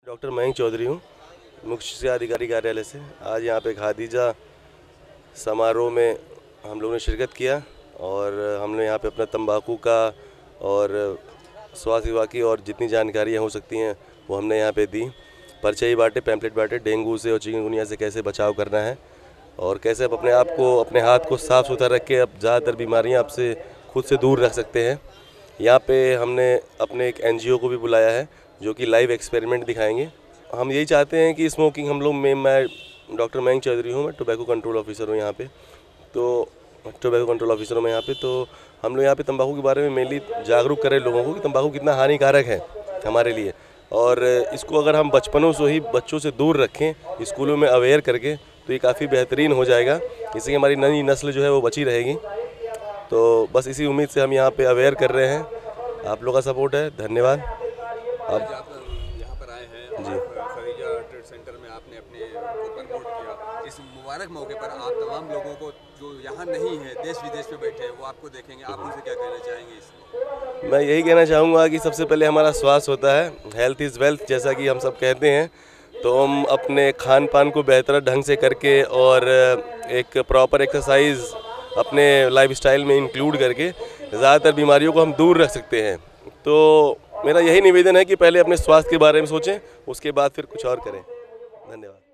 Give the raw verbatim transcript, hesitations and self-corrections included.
Doctor Mayank Chaudhary हूँ, मुख्य शिक्षा अधिकारी कार्यालय से। आज यहाँ पे खादीजा समारोह में हम लोगों ने शिरकत किया और हमने यहाँ पे अपना तंबाकू का और स्वास्थ्य विभाग की और जितनी जानकारियाँ हो सकती हैं वो हमने यहाँ पे दी। पर्चे ही बांटे, पैम्पलेट बांटे, डेंगू से और चिकनगुनिया से कैसे बचाव करना है और कैसे आप अपने आप को, अपने हाथ को साफ़ सुथरा रख के अब ज़्यादातर बीमारियाँ आपसे खुद से दूर रख सकते हैं। यहाँ पे हमने अपने एक एनजीओ को भी बुलाया है जो कि लाइव एक्सपेरिमेंट दिखाएंगे। हम यही चाहते हैं कि स्मोकिंग हम लोग में, मैं डॉक्टर मयंक चौधरी हूँ, मैं टोबैको कंट्रोल ऑफिसर हूँ यहाँ पे, तो टोबैको कंट्रोल ऑफिसर हूँ मैं यहाँ पे। तो हम लोग यहाँ पे तंबाकू के बारे में मेनली जागरूक करें लोगों को कि तंबाकू कितना हानिकारक है हमारे लिए, और इसको अगर हम बचपनों से ही बच्चों से दूर रखें, स्कूलों में अवेयर करके, तो ये काफ़ी बेहतरीन हो जाएगा। इससे हमारी नई नस्ल जो है वो बची रहेगी। तो बस इसी उम्मीद से हम यहाँ पे अवेयर कर रहे हैं। आप लोगों का सपोर्ट है, धन्यवाद। आप यहाँ पर आए हैं जी, खादीजा ट्रेड सेंटर में आपने अपने को प्रमोट किया। इस मुबारक मौके पर आप तमाम लोगों को जो यहाँ नहीं है, देश विदेश में बैठे हैं, वो आपको देखेंगे, आप उनसे क्या कहना चाहेंगे इसमें? मैं यही कहना चाहूँगा कि सबसे पहले हमारा स्वास्थ्य होता है, हेल्थ इज़ वेल्थ, जैसा कि हम सब कहते हैं। तो हम अपने खान पान को बेहतर ढंग से करके और एक प्रॉपर एक्सरसाइज अपने लाइफस्टाइल में इंक्लूड करके ज़्यादातर बीमारियों को हम दूर रख सकते हैं। तो मेरा यही निवेदन है कि पहले अपने स्वास्थ्य के बारे में सोचें, उसके बाद फिर कुछ और करें। धन्यवाद।